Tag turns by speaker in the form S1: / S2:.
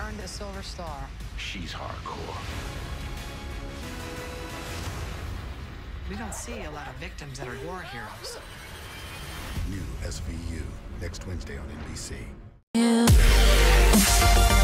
S1: earned a Silver Star.
S2: She's hardcore.
S1: We don't see a lot of victims that are war heroes.
S3: New SVU, next Wednesday on NBC.